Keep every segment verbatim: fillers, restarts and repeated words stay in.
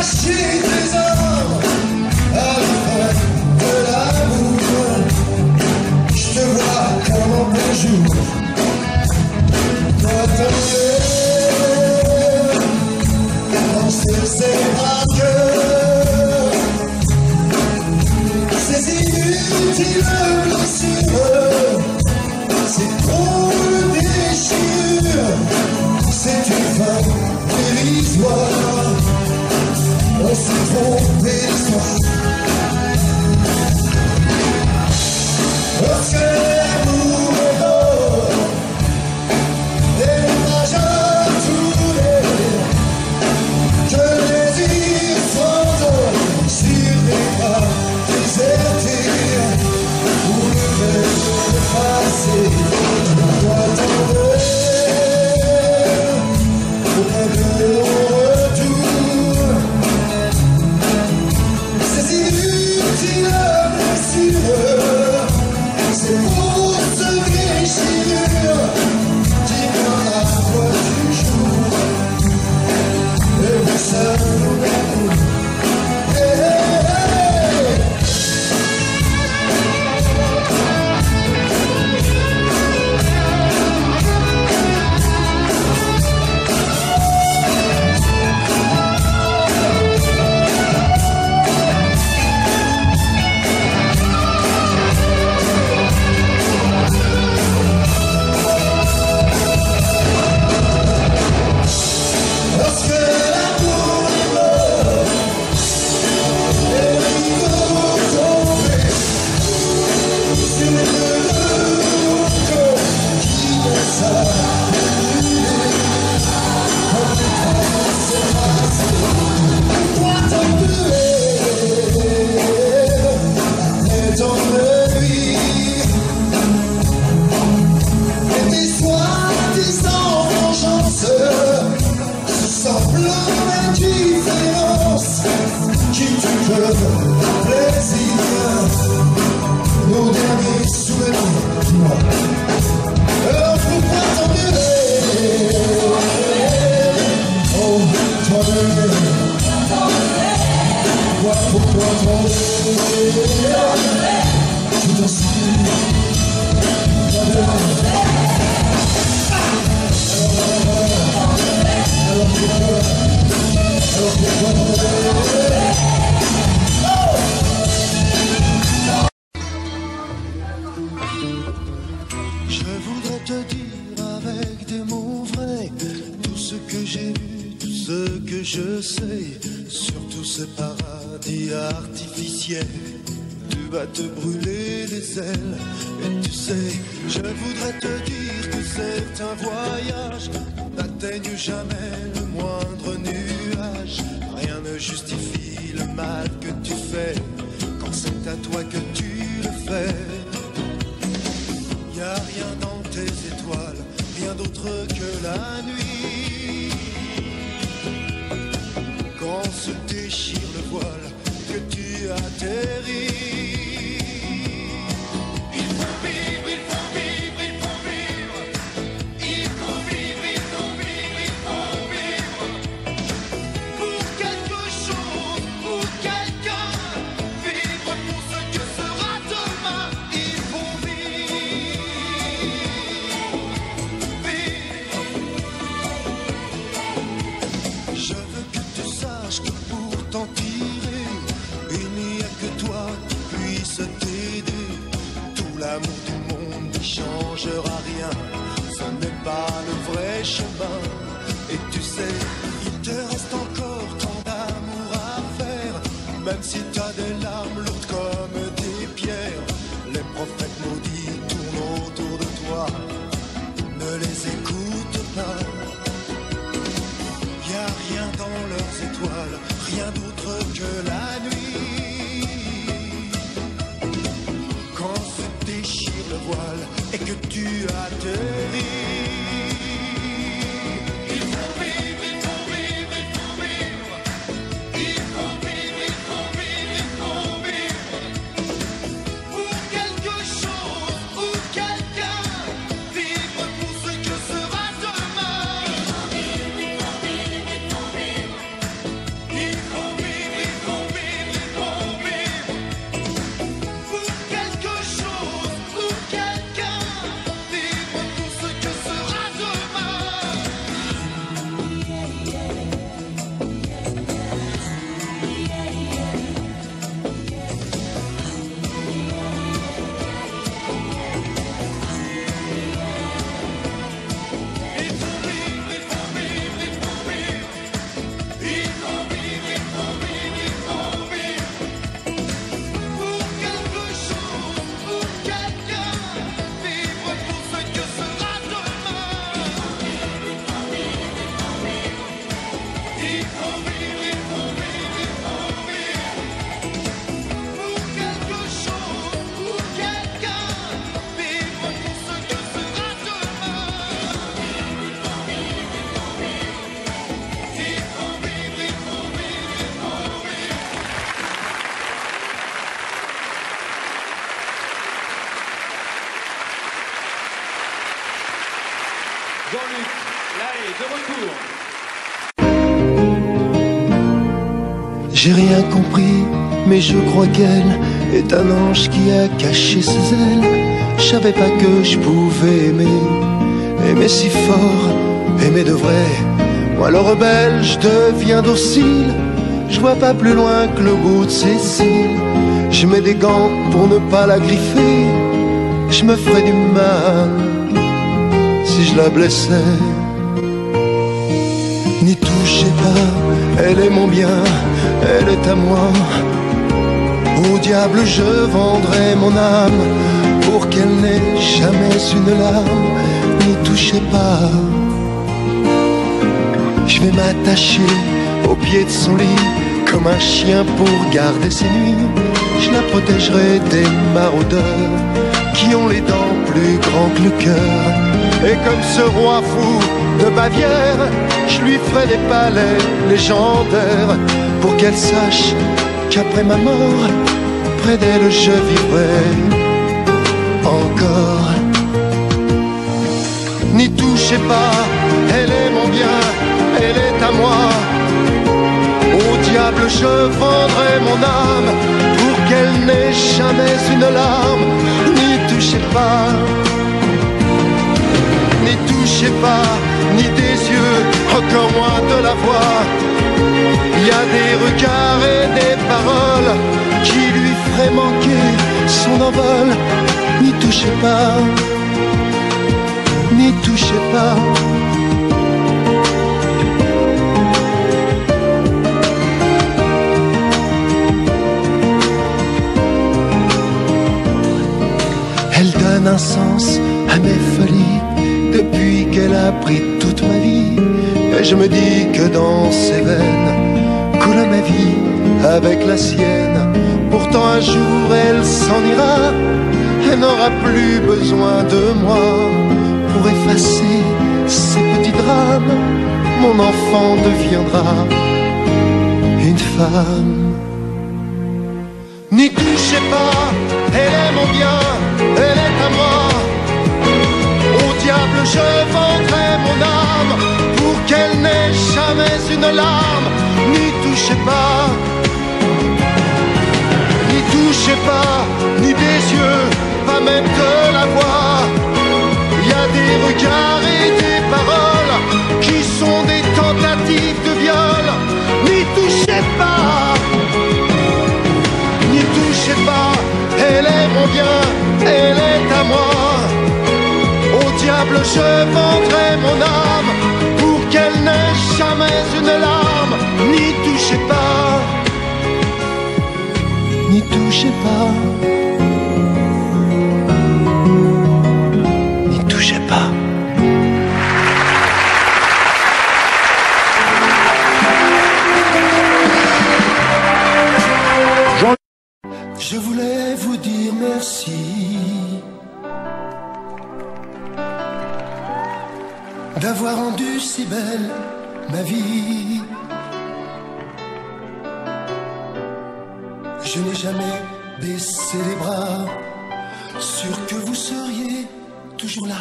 arracher tes ors à la fin de l'amour. Je te vois comme en plein jour. Toi ton cœur dans ce séparateurs, ces inutiles blessures, ces trop de déchirures, c'est une fin dérisoire. On s'est trompé le soir. Lorsque l'amour est beau, et l'image a tourné, que le désir s'endort sur les bras désertés, où le verre effacé doit tomber auprès de nos retours. Ces inutiles blessures, ces fausses déchirures, dis-moi à quoi tu joues, et vous savez l'amour. Hey, hey, hey. Lorsque l'amour est mort et le rideau tombé sur les deux cœurs qui ne savent brûler, quand le temps s'est passé, toi t'en pleurer après tant de nuit, et tes soi-disant vengeances, semblant d'indifférence qui tue le plaisir, nos derniers souvenirs, dis-moi. Alors pourquoi t'engueuler? Oh, t'engueuler. Pourquoi, pourquoi t'engueuler? Je t'en supplie, t'engueuler. Alors pourquoi, alors pourquoi t'engueuler? Je voudrais te dire avec des mots vrais tout ce que j'ai vu, tout ce que je sais sur tous ces paradis artificiels. Tu vas te brûler les ailes et tu sais, je voudrais te dire que certains voyages n'atteignent jamais le moindre nuage. Rien ne justifie le mal que tu fais quand c'est à toi que tu le fais. Y a rien dans tes étoiles, rien d'autre que la nuit. Quand se déchire le voile, que tu atterris. Il faut vivre, il faut vivre, il faut vivre. Il faut vivre, il faut vivre, il faut vivre. Pour quelque chose, pour quelqu'un. Vivre pour ce que sera demain. Il faut vivre. Je veux que tu saches que pour t'en tirer, il n'y a que toi qui puisse t'aider. Tout l'amour du monde n'y changera rien, ce n'est pas le vrai chemin. Et tu sais, il te reste encore tant d'amour à faire, même si t'as des larmes lourdes comme des pierres. Les prophètes maudits tournent autour de toi, ne les écoute pas. Y a rien dans leurs étoiles, rien d'autre que la nuit. Quand se déchire le voile et que tu atterris. Il faut vivre, il faut vivre, il faut vivre. Il faut vivre, il faut vivre, il faut vivre. Pour quelque chose ou quelqu'un. Vivre pour ce que sera demain. Il faut vivre, il faut vivre, il faut vivre. Il faut vivre. J'ai rien compris, mais je crois qu'elle est un ange qui a caché ses ailes. Je savais pas que je pouvais aimer, aimer si fort, aimer de vrai. Moi le rebelle, je deviens docile. Je vois pas plus loin que le bout de ses cils. Je mets des gants pour ne pas la griffer. Je me ferais du mal si je la blessais. N'y touchez pas, elle est mon bien, elle est à moi. Au diable je vendrai mon âme pour qu'elle n'ait jamais une larme. N'y touchez pas. Je vais m'attacher au pied de son lit comme un chien pour garder ses nuits. Je la protégerai des maraudeurs qui ont les dents plus grands que le cœur. Et comme ce roi fou de Bavière, je lui ferai des palais légendaires pour qu'elle sache qu'après ma mort, près d'elle je vivrai encore. N'y touchez pas, elle est mon bien, elle est à moi. Au diable je vendrai mon âme pour qu'elle n'ait jamais une larme. N'y touchez pas, n'y touchez pas, ni des yeux, encore moins de la voix. Il y a des regards et des paroles qui lui feraient manquer son envol. N'y touchez pas, n'y touchez pas. Elle donne un sens à mes folies depuis qu'elle a pris toute ma vie. Et je me dis que dans ses veines coule ma vie avec la sienne. Pourtant un jour elle s'en ira, elle n'aura plus besoin de moi pour effacer ses petits drames. Mon enfant deviendra une femme. N'y touchez pas, elle est mon bien, elle est à moi. Au diable je vendrai mon âme pour qu'elle n'ait jamais une larme. N'y touchez pas, n'y touchez pas, ni des yeux, pas même de la voix. Il y a des regards et des paroles qui sont des tentatives de viol. N'y touchez pas, n'y touchez pas, elle est mon bien, elle est à moi. Au diable je vendrai mon âme pour qu'elle n'ait jamais une larme. N'y touchez pas, n'y touchez pas, n'y touchez pas. Je voulais vous dire merci d'avoir rendu si belle ma vie. Je n'ai jamais baissé les bras, sûr que vous seriez toujours là.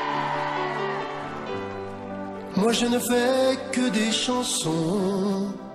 Moi je ne fais que des chansons